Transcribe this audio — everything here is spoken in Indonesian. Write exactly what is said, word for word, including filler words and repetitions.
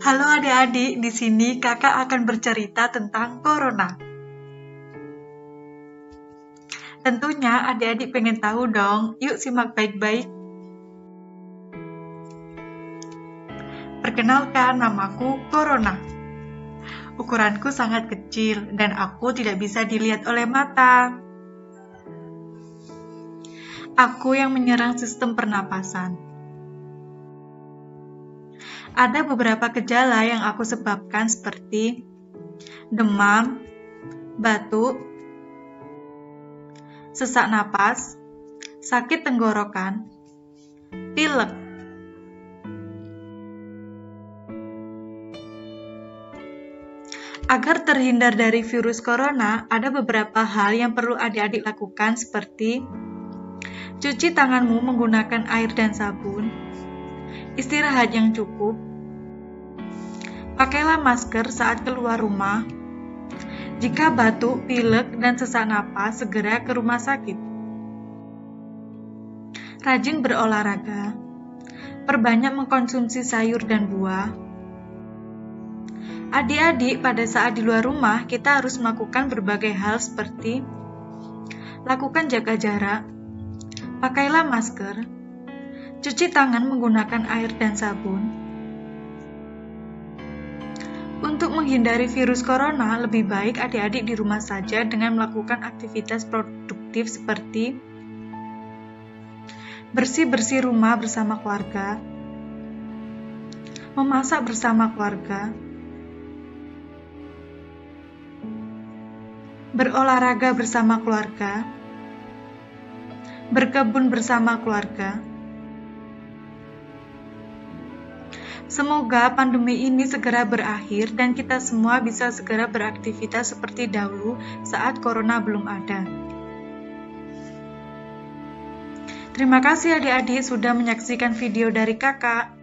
Halo adik-adik, di sini kakak akan bercerita tentang corona. Tentunya adik-adik pengen tahu dong, yuk simak baik-baik. Perkenalkan, namaku Corona. Ukuranku sangat kecil dan aku tidak bisa dilihat oleh mata. Aku yang menyerang sistem pernapasan. Ada beberapa gejala yang aku sebabkan seperti demam, batuk, sesak napas, sakit tenggorokan, pilek. Agar terhindar dari virus corona, ada beberapa hal yang perlu adik-adik lakukan seperti cuci tanganmu menggunakan air dan sabun, istirahat yang cukup, pakailah masker saat keluar rumah. Jika batuk, pilek, dan sesak napas, segera ke rumah sakit. Rajin berolahraga, perbanyak mengkonsumsi sayur dan buah. Adik-adik, pada saat di luar rumah, kita harus melakukan berbagai hal seperti lakukan jaga jarak, pakailah masker, cuci tangan menggunakan air dan sabun. Untuk menghindari virus corona, lebih baik adik-adik di rumah saja dengan melakukan aktivitas produktif seperti bersih-bersih rumah bersama keluarga, memasak bersama keluarga, berolahraga bersama keluarga, berkebun bersama keluarga. Semoga pandemi ini segera berakhir dan kita semua bisa segera beraktivitas seperti dahulu saat corona belum ada. Terima kasih adik-adik sudah menyaksikan video dari kakak.